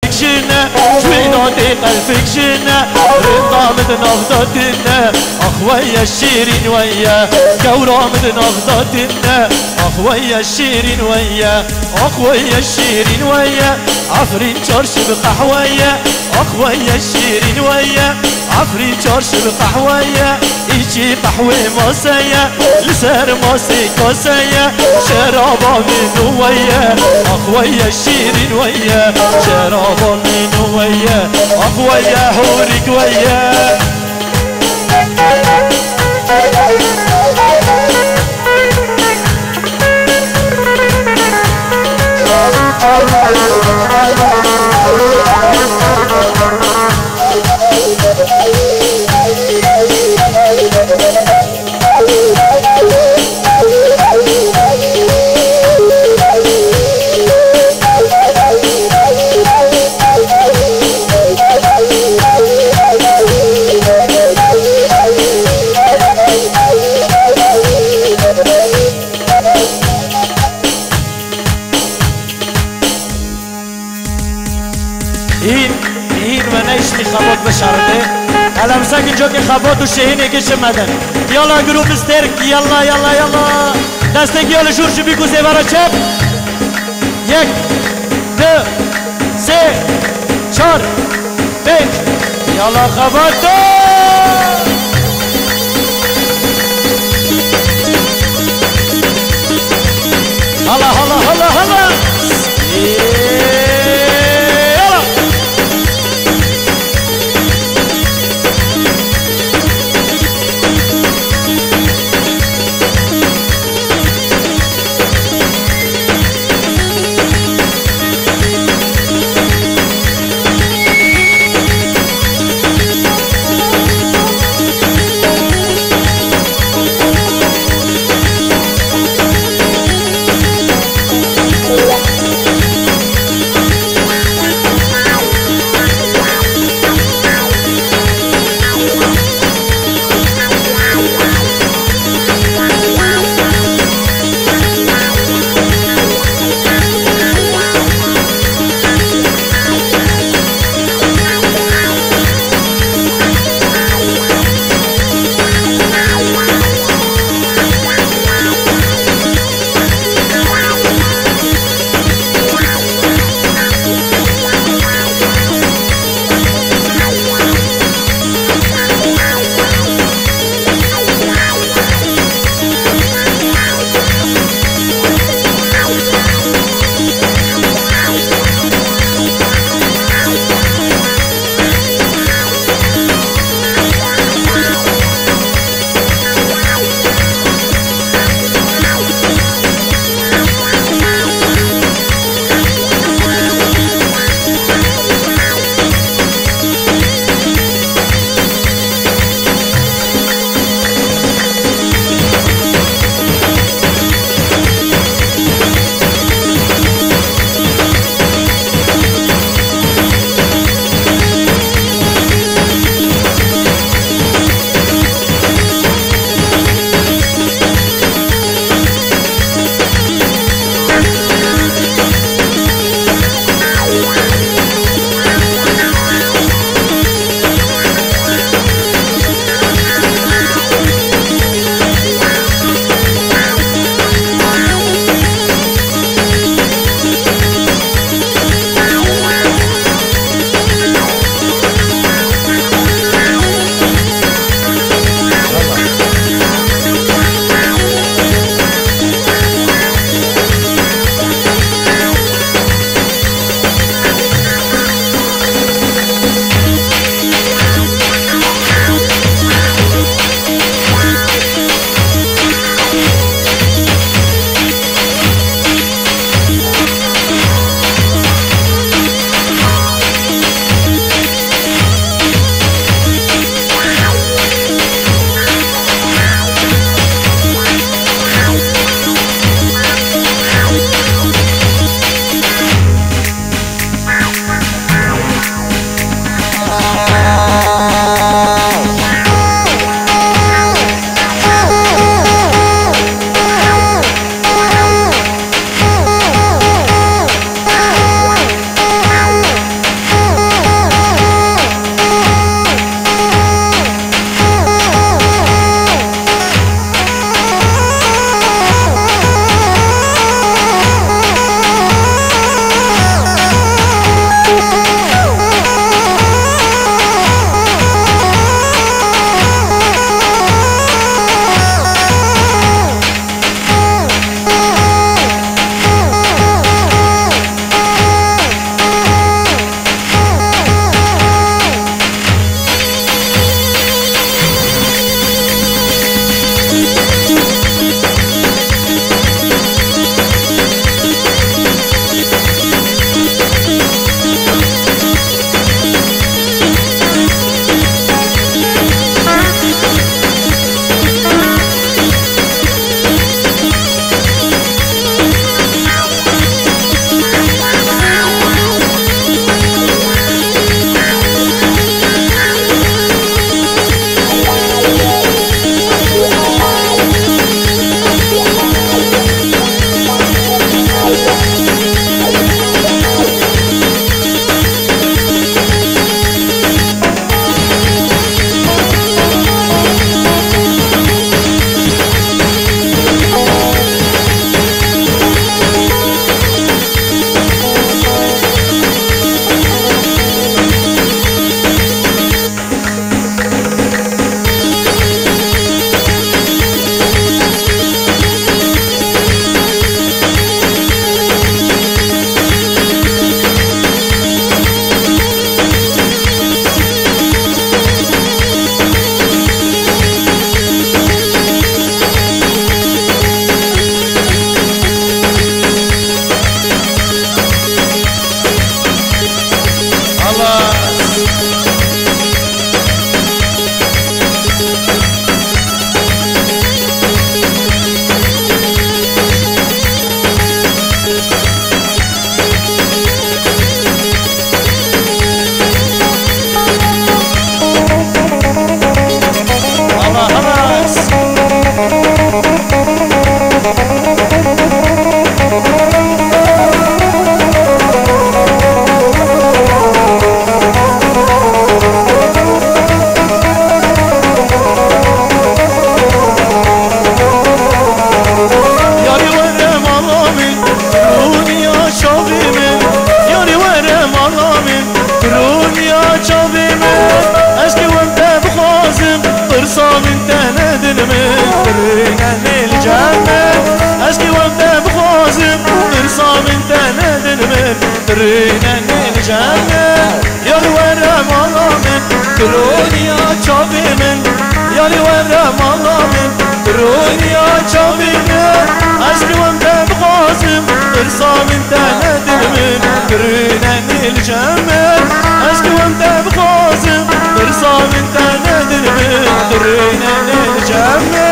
جنة جوينا دي قلبك جنة رضا من نغضتنا أخويا الشيرين ويا كورا من نغضتنا أخويا الشيرين ويا أخويا الشيرين ويا عفرين جرش بقحوية أخويا الشيرين ويا عفرين جرش بقحوية إيجي قحوة ماسية لسر ماسي كاسية شرابا من ويا أخويا الشيرين ويا شرابا من ويا أخويا هوريك ويا این منش میخواد بشارده الان مساکن جو که خبات و شهینه کش مدن یالا گروپ استرک یالا یالا یالا دستگی یالا شورشو بیکو سیوارا چپ 1 2 3 4 5 یالا خبات هلا هلا هلا هلا من ترينا الجنة يا الورا مالا من ترونيا شافي من يا الورا مالا من ترونيا شافي من عشق وانت بخاصم ارصى من تندل من ترينا الجنة عشق وانت بخاصم ارصى من تندل من ترينا الجنة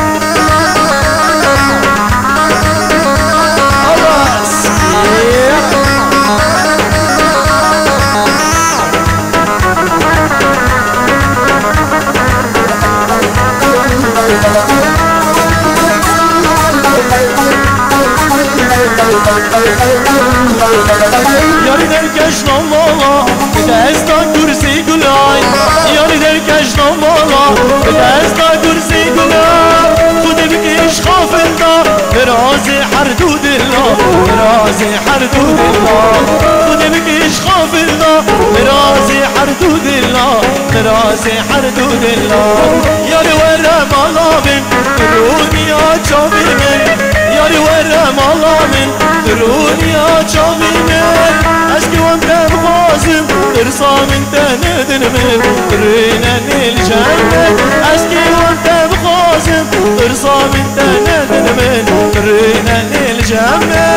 یاری در کشنام بالا به دستا کرسی گلای یاری در کشنام بالا به دستا کرسی گلای خود بکش خافل دا براز حردود الله براز حردود الله خود بکش خافل دا براز حردود الله براز حردود الله یاری ورا مالا من دنیا چاوی من یاری ورا مالا من دنیا چاوی من عشقی وانت بخازم ارصا من تندن من ترينا الجنة عشقي وانت بخازم ارصا من تندن من ترينا الجنة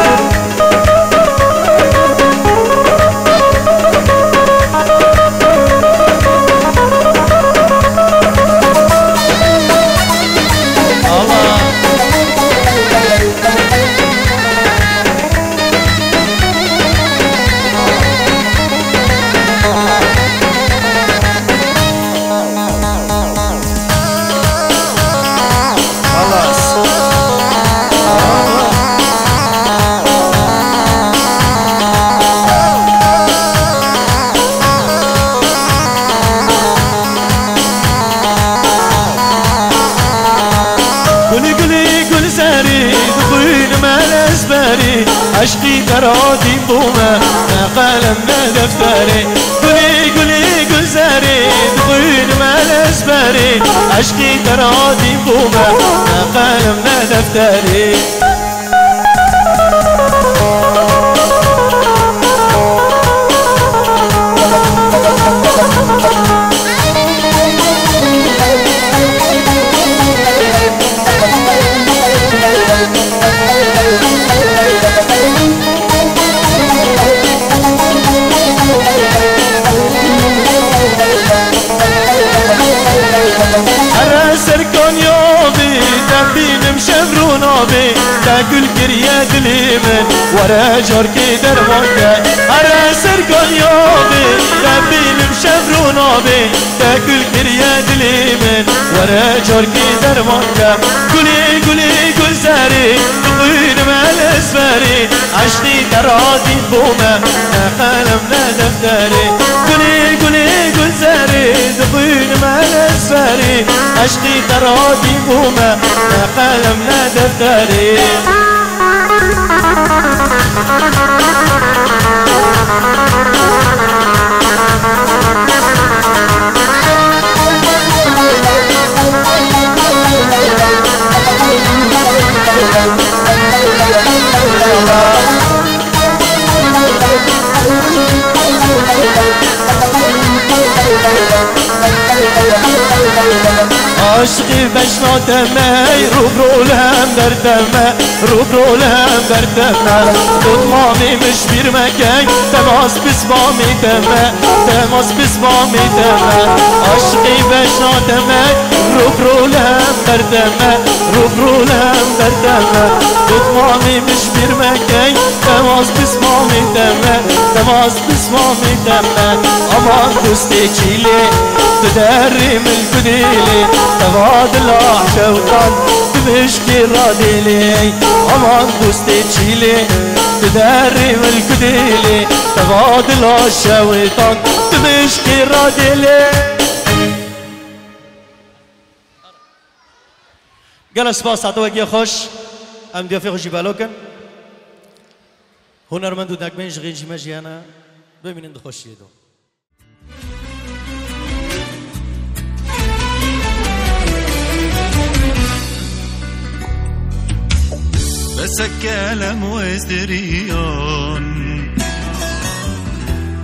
عشقي ترادي بوما ما قلم ما دفتري قولي قولي قل زاري تقول ما الاسباري عشقي ترادي بوما ما قلم ما دفتري تاكل كريا دليمن ورا جاركي درمانكا على سرقان يابي تبين مشفرونابي تاكل كريا دليمن ورا جاركي درمانكا قولي قولي قول زاري تقوين مع الاسفاري عشتي ترادي بوما قلم لا دفتري قولي قولي قول زاري تقوين مع الاسفاري عشتي ترادي بوما قلم لا دفتري عشقي بشناتمي روبرو لهم دردمه روبرو لهم دردمه تطمامي مش بير مكان تماس بسمامي تمه تماس بسمامي تمه عشقي بشناتمي روبرو لهم دردمه روبرو لهم دردمه تطمامي مش بير مكان تماس بسمامي تمه تماس بسمامي تمه امان دوستي چيلي تدري من القديلي تفاضل شوطان تمشكي راديلي امان دوستي تشيلي تدري من القديلي تفاضل شوطان تمشكي راديلي قال سپاس عطوك خوش ام ضيافي خوشي بالوكن هنرمندو داكبنج غينجي مجيانا بمين خوش يدو بس الكلام وزريان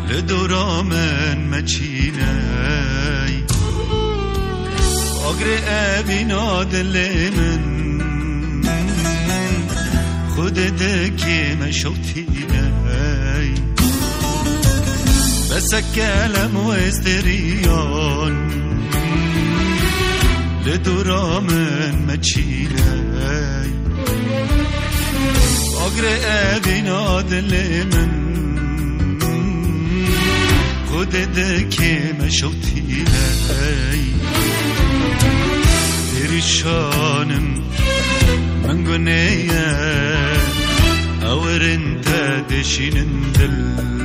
لدورا من مچینای آگر ابینا دل من خود دکی مشوتینای بس کلم و استریان لدورا من مچینای آگر ابینا دل من خود دکی مشوتینای پریشانم من گنیه اور انت دشین دل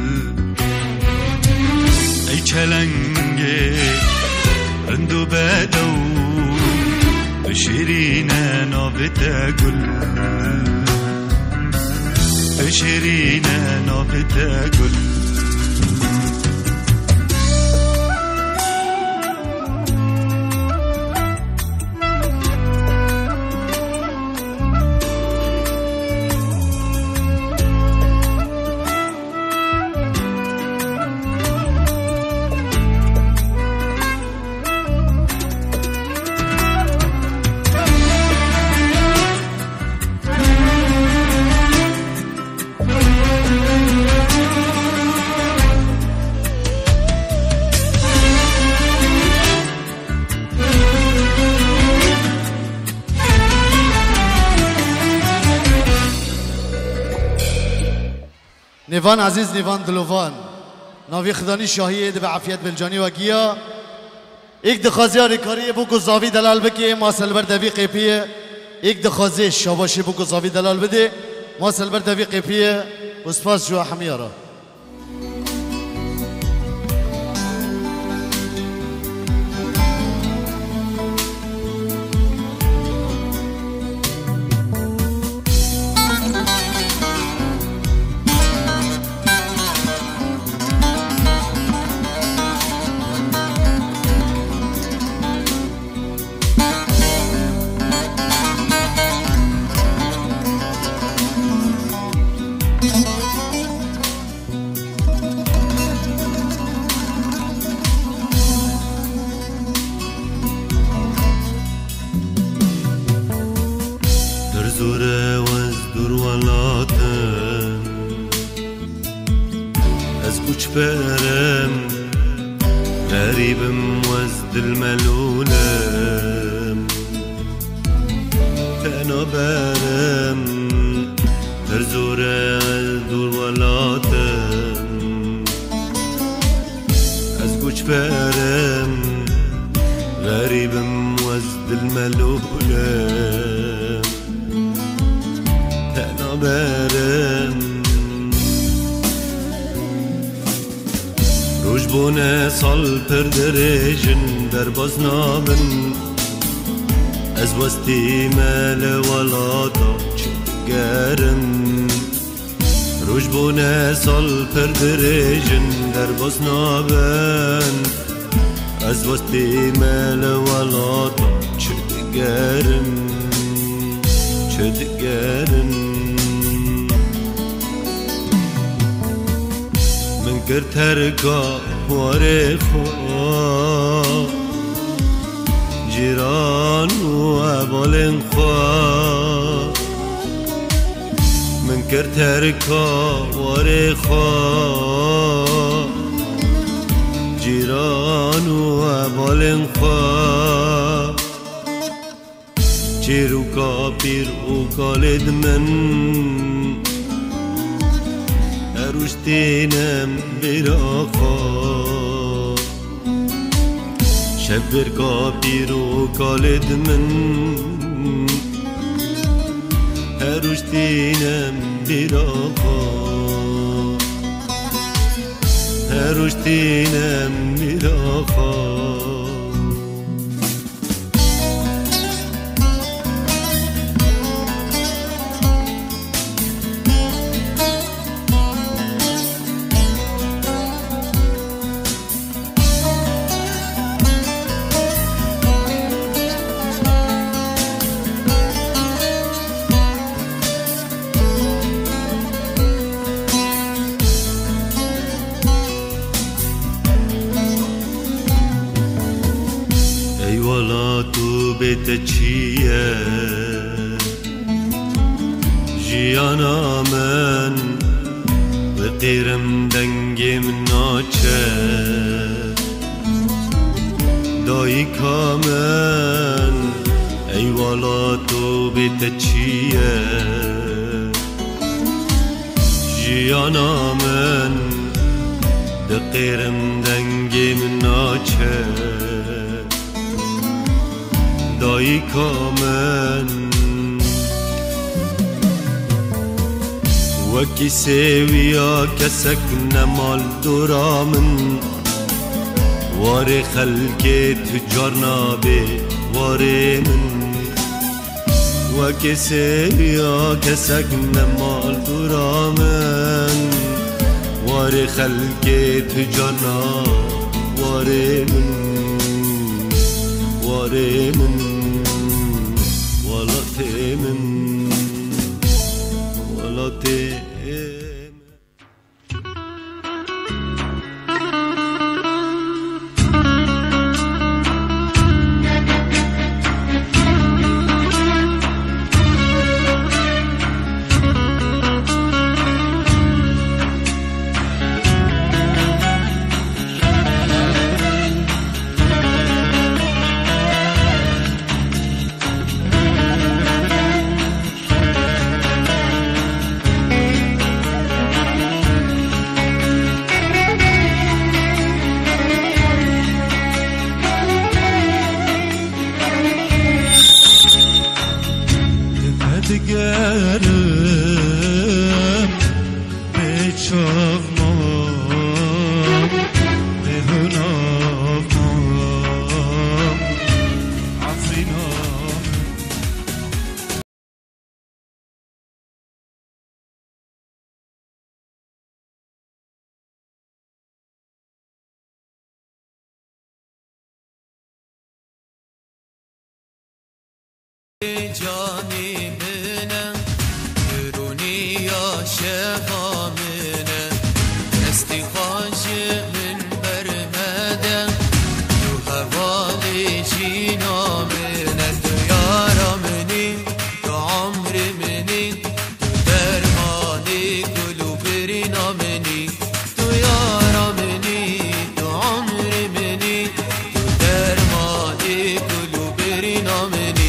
ای چلنگه رندو بدو بشیرین نابت گل بشیرین نابت گل نیوان عزیز نیوان دلوان ناوی خدانی شاهی به عافیت بلجانی و گیا یک دخوازی آریکاری بو گزاوی دلال بکی ما سلبر دوی قیپیه یک دخوازی شاباشی بو گزاوی دلال بده ما سلبر دوی قیپیه و سپاس جو حمیارا زوره وز دور ولاتم از کوچ برم غریبم وز دل ملولم تنها برم در زوره از دور ولاتم از کوچ برم غریبم وز دل ملولم برم روش بونه سال پر درجن در باز نابن از وستی مال ولاتا چگرم روش بونه سال پر درجن در باز نابن از وستی مال ولاتا چگرم چگرم گر ترکا واره خواه جیران و عبالن خواه من گر ترکا واره خواه جیران و عبالن خواه چیرو کا پیر و کالد من روشتینم براخا شبر کابیر و کالد من روشتینم براخا روشتینم براخا والا تو بیت چیه جیانا من به قیرم دنگم ناچه دایی کامن ای والا تو بیت چیه جیانا من به قیرم دنگم ناچه دایی کامن وکی سویا کسک نمال درامن وار خلقی تجار نابه وار من وکی سویا کسک نمال درامن وار خلقی تجار نابه وار من وار من ولا تمن ولا تمن digerim beçavmam behunavmam afrinam جانی منم درونی عاشقا منم دستی خوش من برمدم تو حوالی جینا منم تو یارا منی تو عمر منی تو درمانی گلو برینا منی تو یارا منی تو عمر منی تو درمانی گلو برینا منی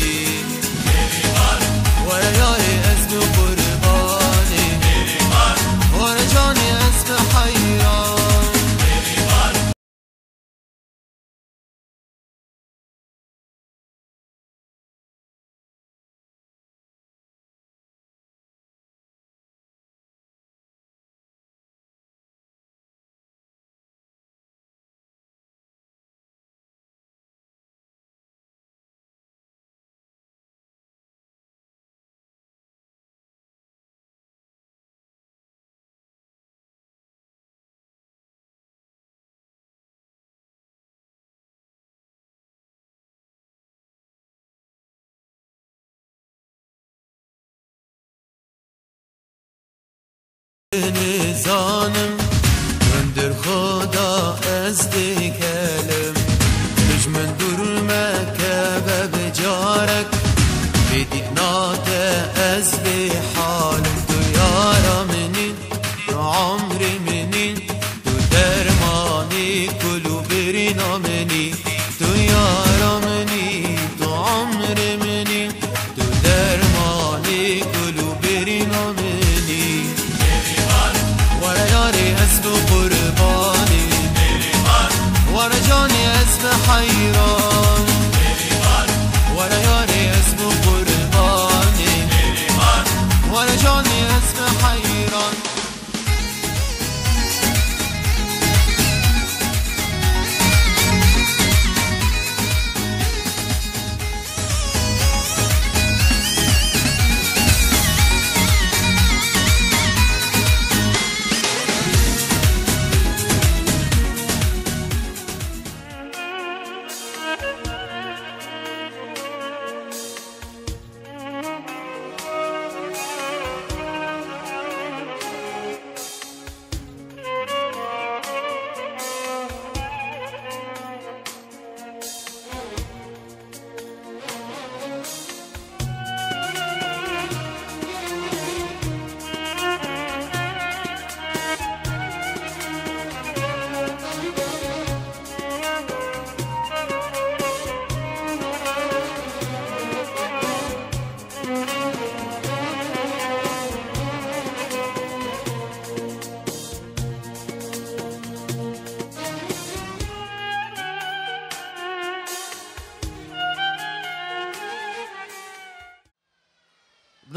نزانم گندر خدا از دیگلم دشمن دور مکه و بجارک بدید ناته از دی حالم تو یارا منی تو عمر منی تو درمانی کلو برینا منی تو یارا منی تو عمر منی تو درمانی کلو برینا منی ورا یاری اسب قربانی ورا جانی اسب حیران ورا یاری اسب قربانی ورا جانی اسب حیران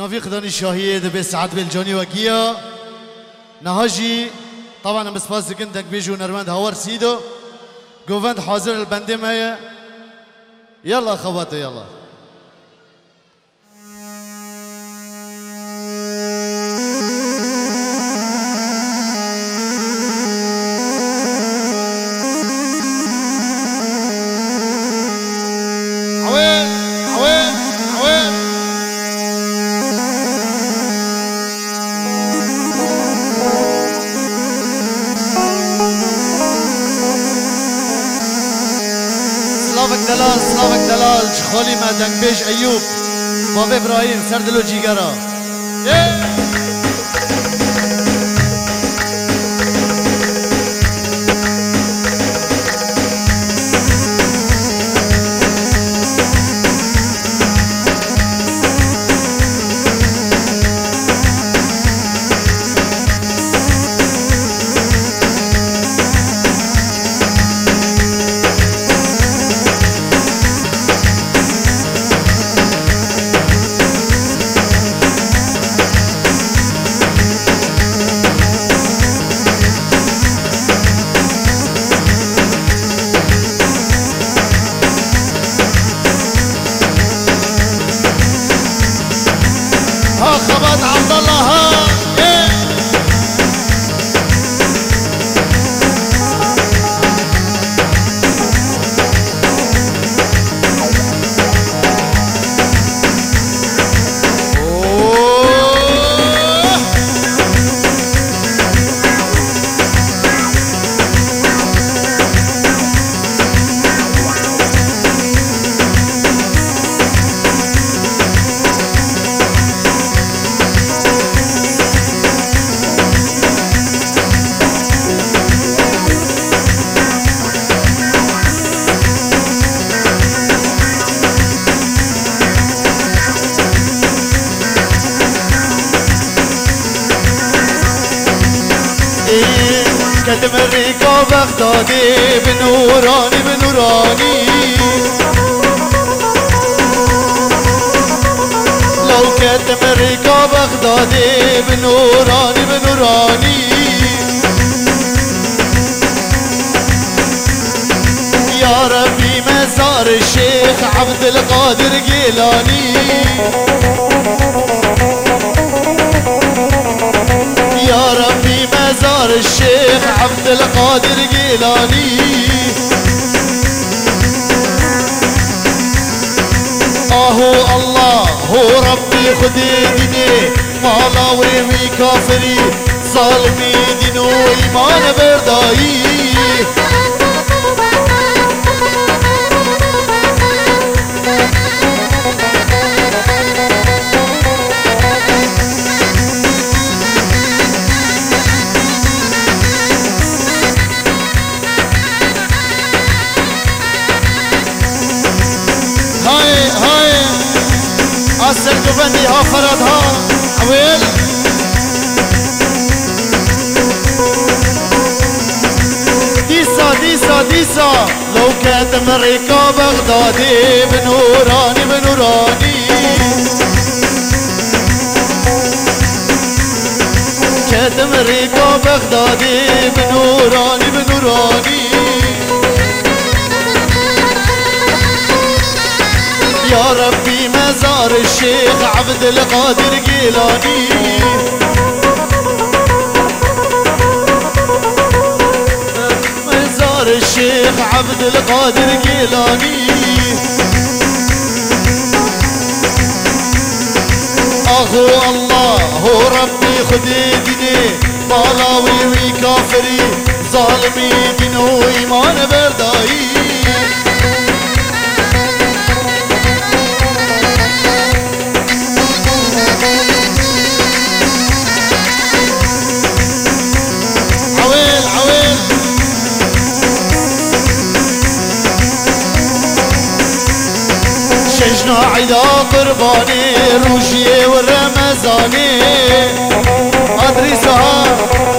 نافي خداني شاهية دبي سعد بالجاني وكيا نهاجي طبعا مسباس كنتك بيجو نرمند هور سيدو قوفند حاضر البندي معايا يلا خواتي يلا سلامك دلال خالي ما دنبيج ايوب بابا ابراهيم سردلو جيگرا كتم الريكا بغدادي بنوراني بنوراني لو كتم الريكا بغدادي بنوراني بنوراني يا ربي مزار الشيخ عبد القادر جيلاني يا ربي مزار الشيخ عبد القادر جيلاني اهو الله هو ربي خدي ديني مالاوي وكافري ظالمي دينو ايمان بردايي أسر جبندي ها فرد ها عويل ديسا ديسا ديسا لو كانت مريكا بغدادي بنوراني بنوراني كانت مريكا بغدادي بنوراني بنوراني يا ربي مزار الشيخ عبد القادر جيلاني مزار الشيخ عبد القادر جيلاني اخو الله هو ربي خدي ديني مالاوي وكافري ظالمي دينو ايمان بردايي شجنا عيدا قرباني روشية والرمزاني أدري سهار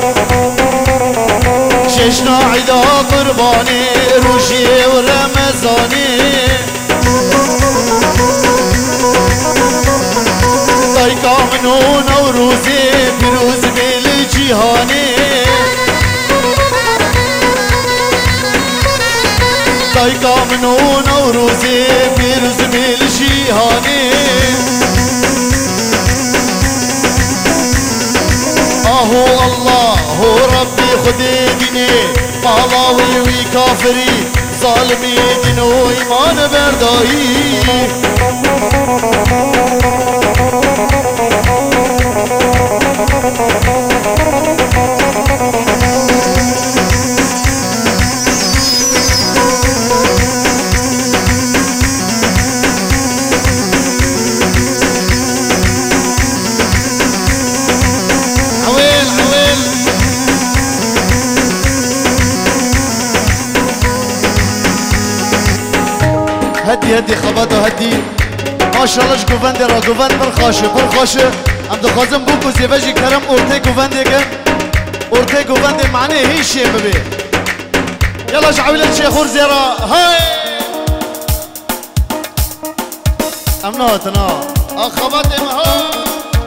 شجنا عيدا قرباني روشية والرمزاني طيقا دایکا منو نوروزی پیروز میل جیهانی آهو الله هو ربي خدي ديني مالاوي وي كافري ظالمي دينو ايمان برداي هدي خبطو هدي ما شاء الله جوفند را جوفند برخاشه ام دخوازم بوكو زيفاجي كرم اورتي جوفند كن اورتي جوفند معناه هي شيء ببي يلا شعبيلة شيخور زيرا هاي امناتنا اخبطم هاي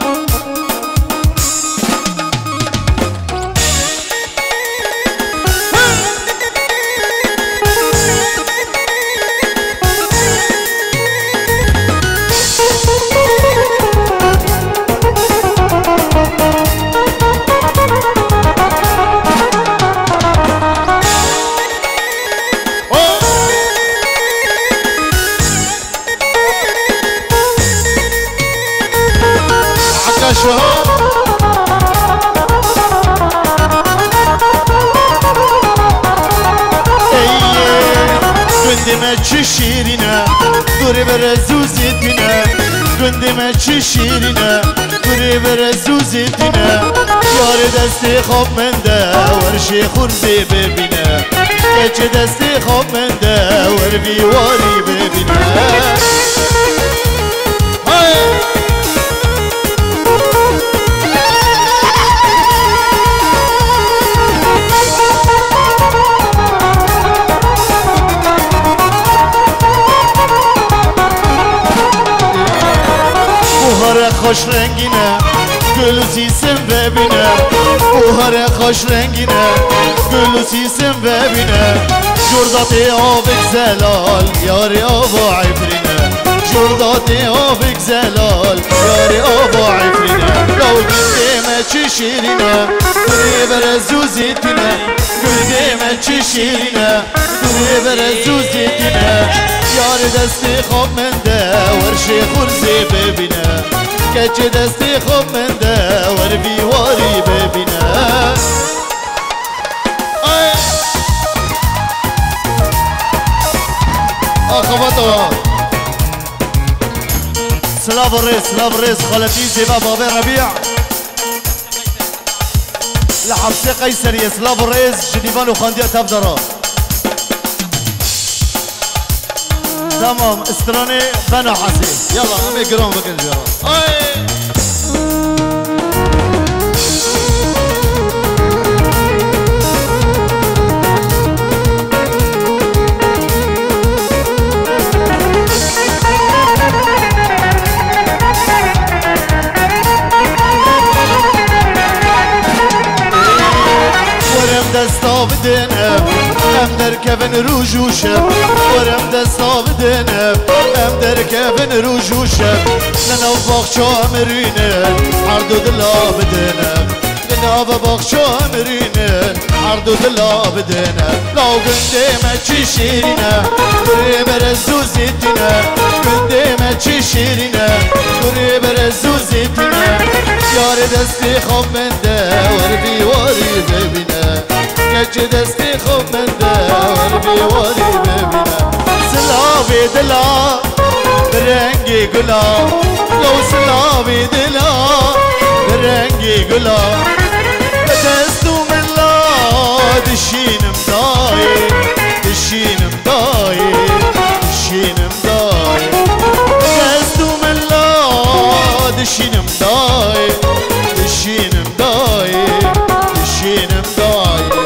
چه شیرینه دوری بر زوزیتینه گندم چه شیرینه دوری بر زوزیتینه یار دستی خواب منده ورشی خورزی ببینه که دستی خواب منده ور بیواری ببینه خوش رنگینه گل و سیسم ببینه بوهر خوش رنگینه گل و سیسم ببینه جردات آبک زلال یاری آبا عفرینه جردات آبک زلال یاری آبا عفرینه لو گلدیم چی شیرینه دوری بر زوزیتینه گلدیم چی شیرینه دوری بر زوزیتینه یار دستی خواب منده ورشی خورزی ببینه که دستی خوب منده ور بیواری ببینه آخواتو سلاف الرئيس خالتي زيبا بابي ربيع لحبسي قيصرية سلاف الرئيس جنيفان وخاندية تبدرا تمام استراني بنا حسين يلا امي قرام بك الجرا دستا بدنم ام در کفن روجوشم ورم دستا بدنم ام در کفن روجوشم لنا باخچه امرینه عرض دلا بدنم لنا باخچه امرینه عرض دلا بدنم لا گندم چی شیرینه دوری بر زوزیتینه گندم چی شیرینه دوری بر زوزیتینه یار دستی خواب منده ور بیواری ببینه که دستی خوب منده ور بیواری ببینه سلاوی دلا برنگی گلا لو سلاوی دلا برنگی گلا دستو من لا دشینم دایی دشینم دایی دشینم دایی دستو من لا دشینم دایی دشینم دایی دشینم دایی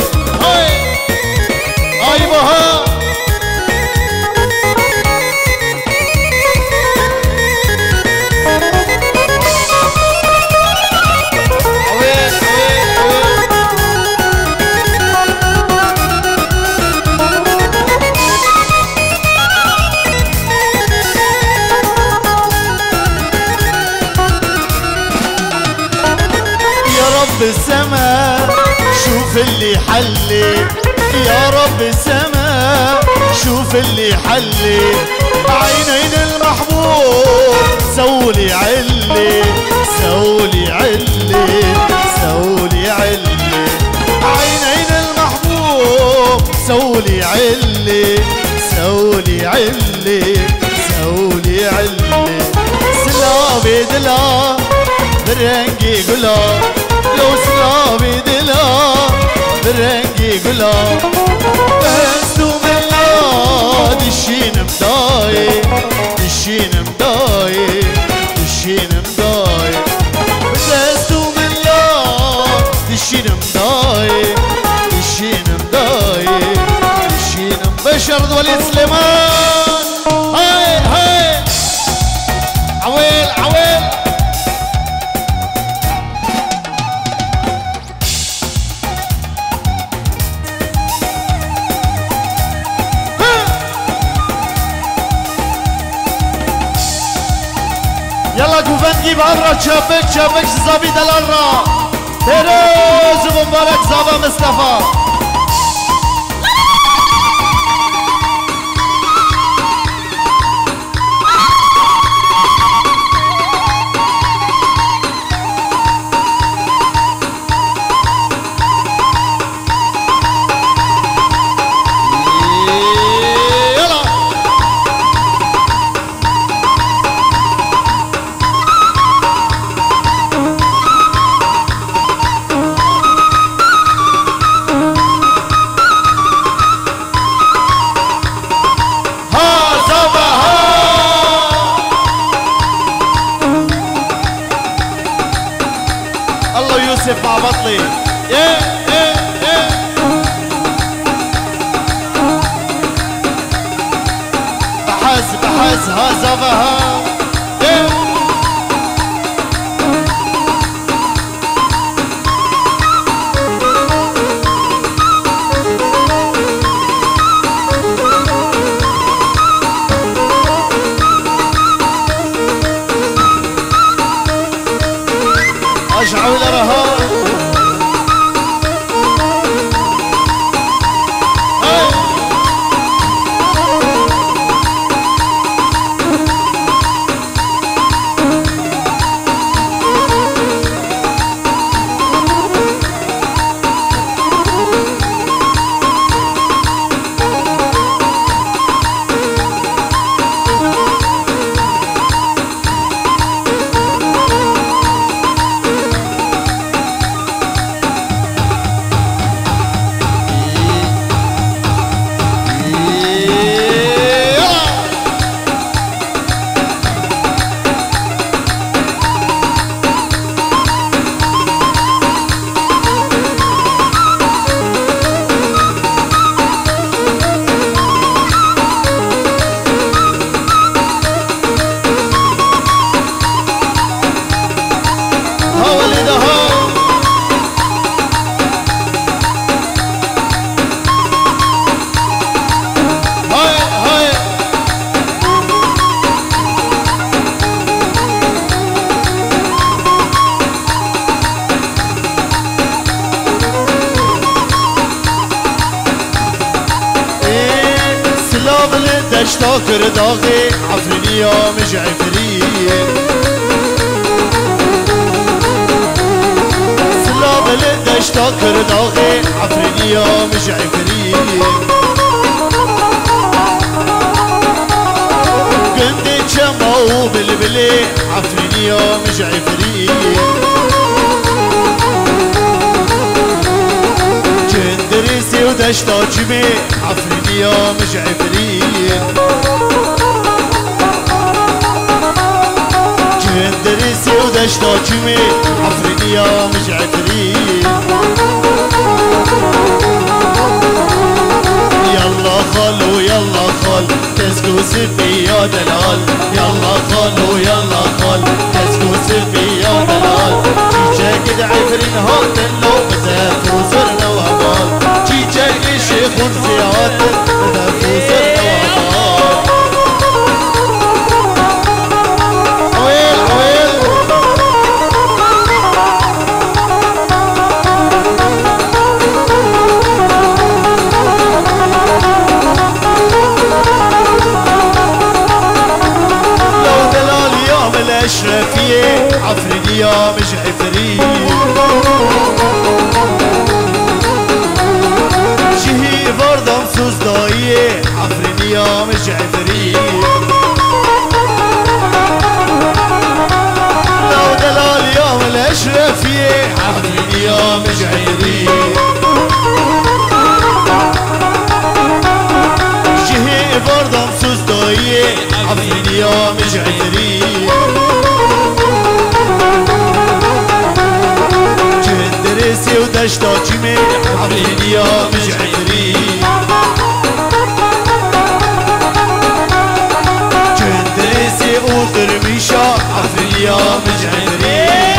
شوف اللي حلي يا رب السماء، شوف اللي حلي عينين المحبوب، سولي علي سولي علي سولي علي عينين المحبوب، سولي علي سولي علي سولي علي. سلابي دلا برنجي قلا، لو سلابي دلا برنجي قلا، بهزتو من لا دشين مداي دشين مداي دشين مداي، بهزتو من لا دشين مداي دشين مداي دشين بشر وليد سليمان. هاي هاي عويل عويل يلا قوفنجي بعبرة شابك شابك زابي دلال را تيروز مبارك زابا مصطفى. يوسف مع بطلي بحز بحز ها زبها اشعوا لرها دشتاكر داغي عفرينيا مش عفرية سلاب دشتاكر داغي عفرينيا مش عفرية قندي جمعو بلبلي عفرينيا مش عفرية جندريسي ودشتا جمي عفرينيا مش عفرية جندريسي ودشتا جمي عفرينيا مش عفرية يلا خالو يلا خال تسكو سفي يا دلال يلا خالو يلا خال تسكو سفي يا دلال جيجا قد عفرين هات اللو بزاف وزرنا وهبال جيجا الشيخ والزياد بزاف وزرنا وهبال عويل عويل يا مش عفريت شهي برضه مصوص ضايع عفرين يا مش عفريت لو دلال يوم الاشرفية عفرين يا مش عفريت شهي برضه مصوص ضايع عفرين يا مش عفريت درسي ودشتاكي من عفرين يا مش عفريت درسي وترميشا عفرين يا مش عفريت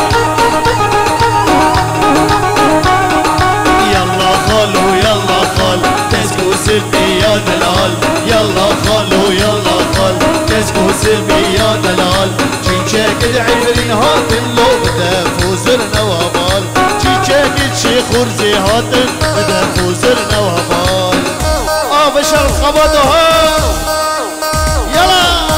يلا خالو يلا خال تسكو سلبي يا دلال يلا خالو يلا خال تسكو سلبي يا دلال شيشاك العفرين هات اللو بدا فوزرنا وبال شيشاك الشيخ ورزي هات بدا فوزرنا وبال بشر خبطها يلا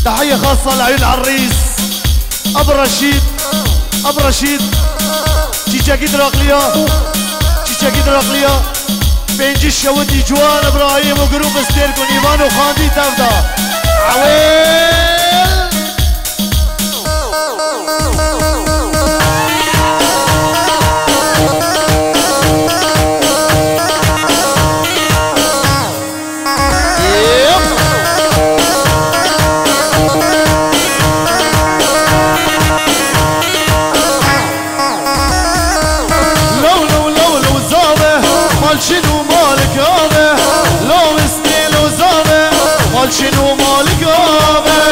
تحية خاصة لعيون العريس أبو رشيد. أبو رشيد تشاكي دراقليا تشاكي دراقليا بنجي الشودي جوان إبراهيم وجروب ستيركو نيفان وخاندي تفدا عويل. شنو مالك هذا لو مستيل وزابه مال شنو مالك هذا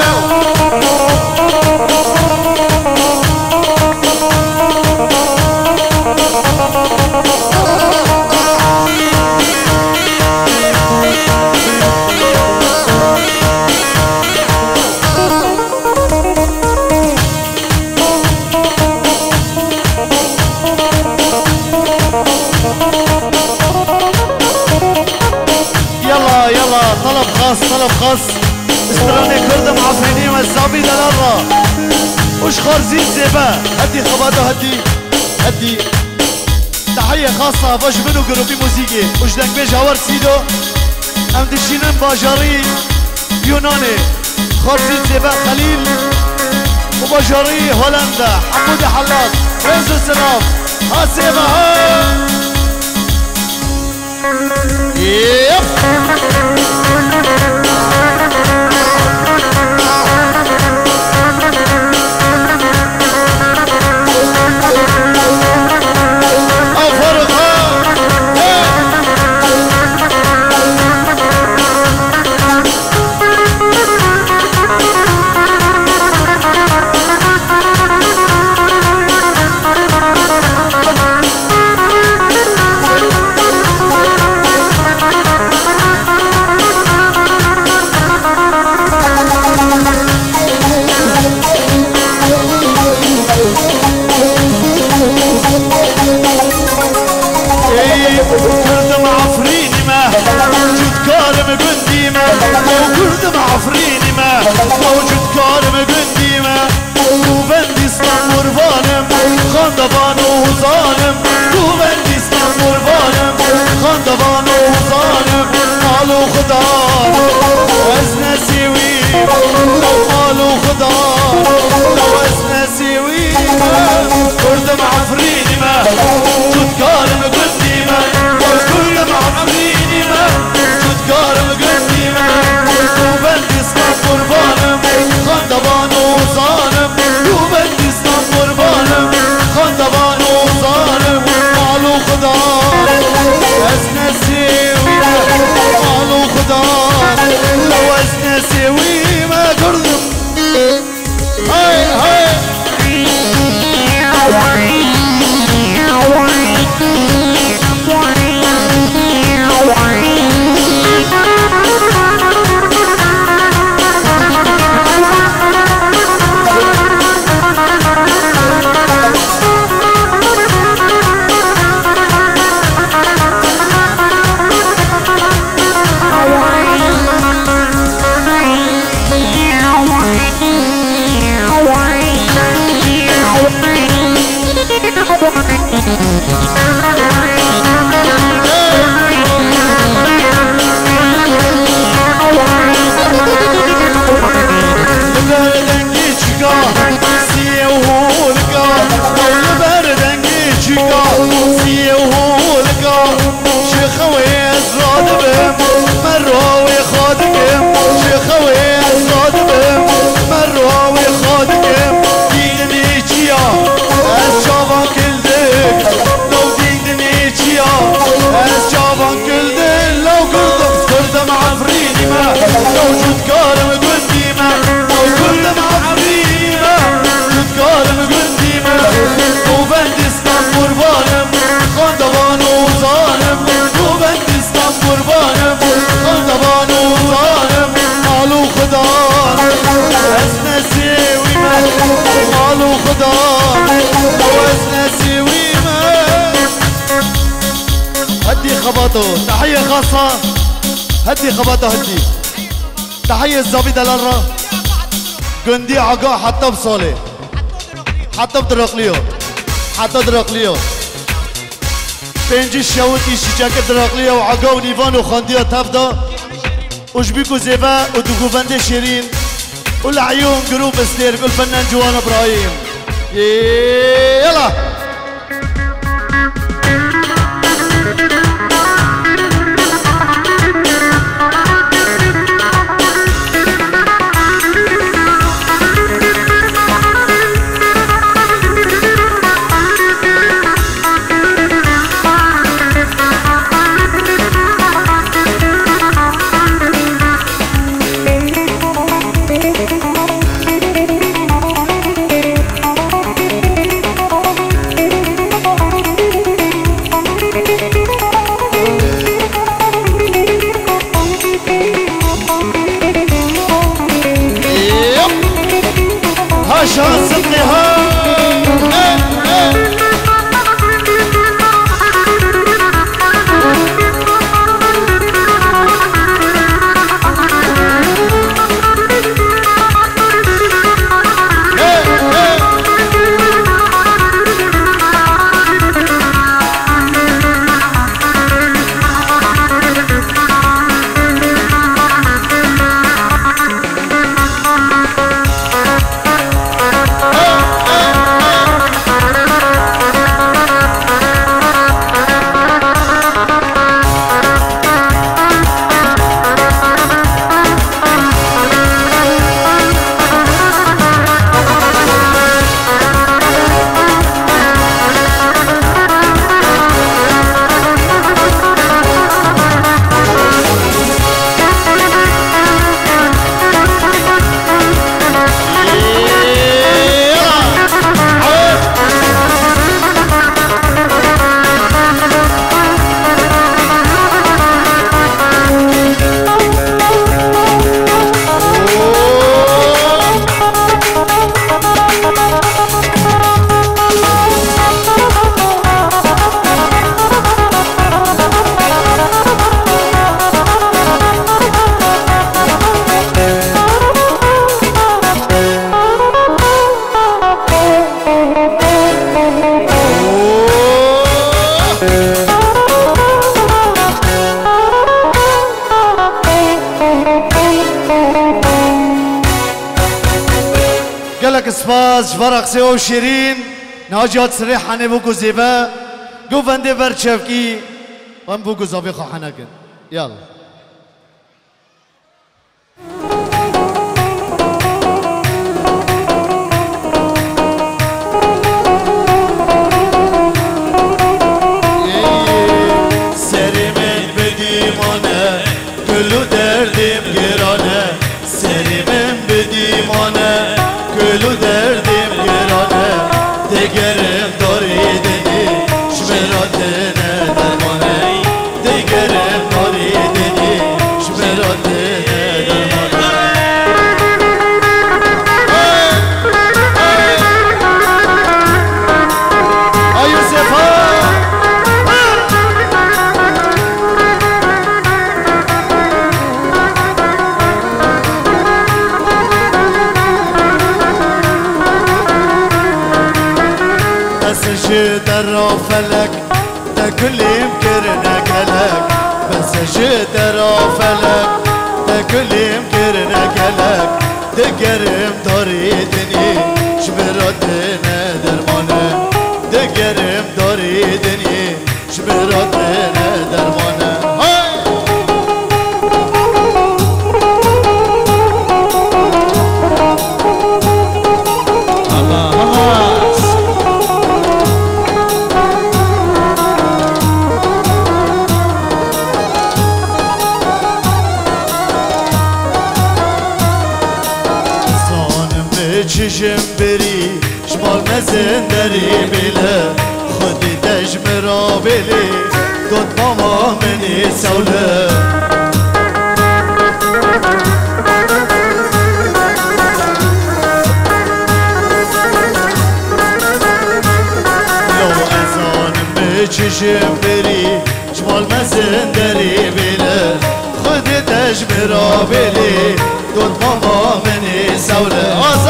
طلب خاص استراني كردم عفريني والزابي دلالة وش خارزين زيبا هدي خباطة هدي تحية خاصة باش منو قروبي موسيقي وش دنك بيج هاور سيدو ام دشينن باجاري يوناني خارزين زيبا خليل وباجاري هولندا حمودي حلاط رنزو سناف ها زيبا ها تحية خاصة هدي خباطة هدي تحية الزابي دلالة گندی عقا حتی بساله حتی بدرقلیو حتی درقلیو پنجی شوتی شیچک درقلیو و عقا و نیوان و خاندیا تفدا وشبيكو زيبا ودوكو بند شيرين والعيون جروب استير كل فنان جوان ابراهيم يلا سپاس فرق سیو شیرین ناجات سریح حنه بوکو زیبا گوونده برچفکی وان بوکو زابی خواهنه کن یالا فلك ده كل يمكرنا قلق بس جدر فلك ده كل يمكرنا قلق دقرم داريدني شبرتنا درمانه دقرم داريدني شبرتنا درمانه جنبري شمال مزندري بلا خدي تجمرا بلي دوت ماما مني سولة لو أزان مجي جنبري شمال مزندري بلا خدي تجمرا بلي دوت ماما مني سولة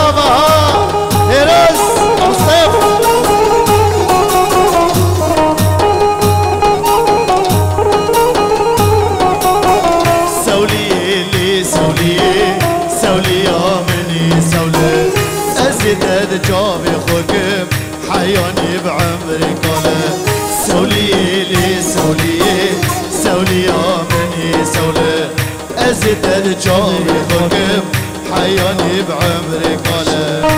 جابي خوكم حياني بعمري قاله سولي لي سولي سولي يا مني سولي أزيد جابي خوكم حياني بعمري قاله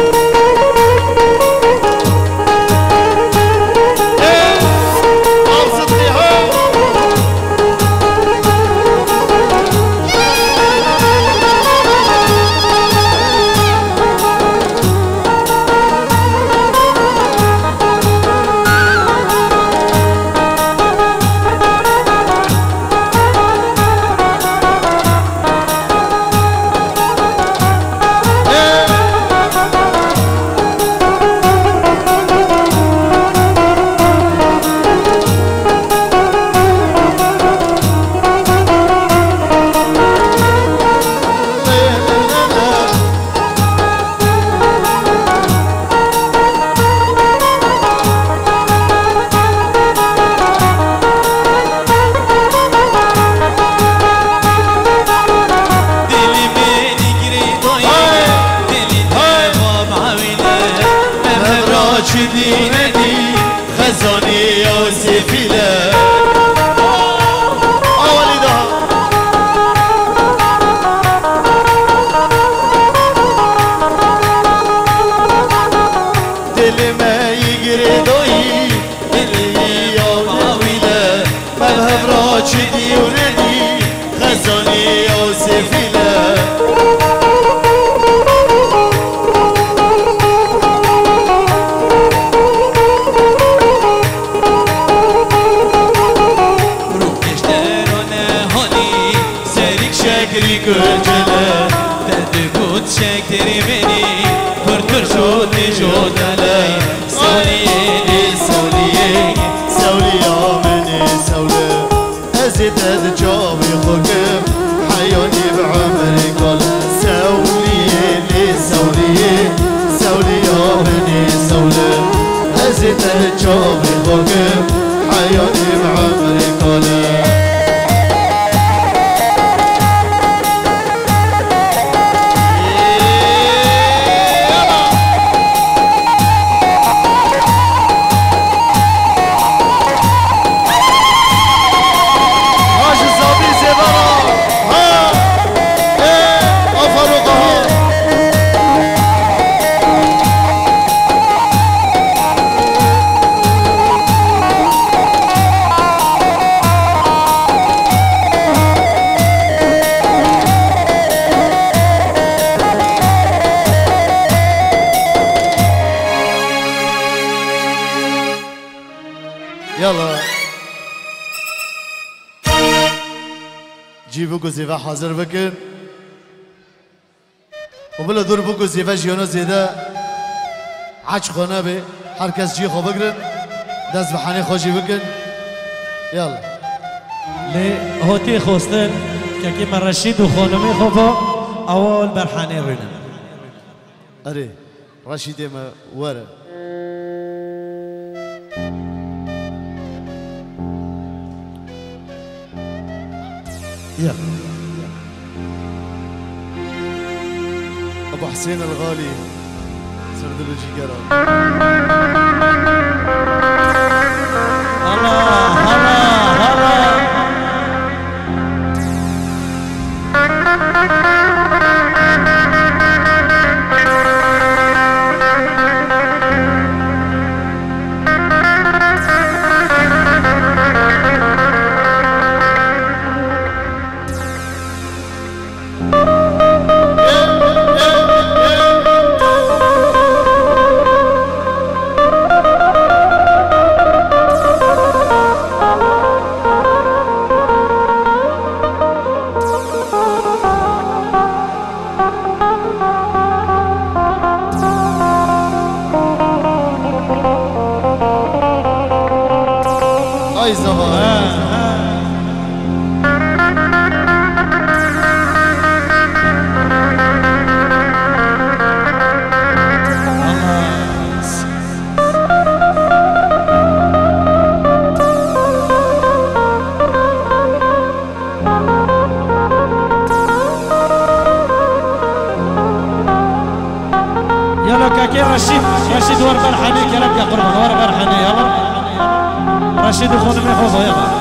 زیوه حاضر بکن و بلا دور بکن زیوه جیانا زیده عج خانه به هر کس جی خواه بگرن دست به حنی خوشی بکن یالا لی هاتی خواستن که که من رشید و خانمی خواه اول بر حنی رینم اره رشید ما وره يلا ابو حسين الغالي سرد له جيجرة هلا هلا هلا يلا كاكي رشيد ور برحاني كلام يا قربان ور برحاني يلا رشيد وخون من خوفه يلا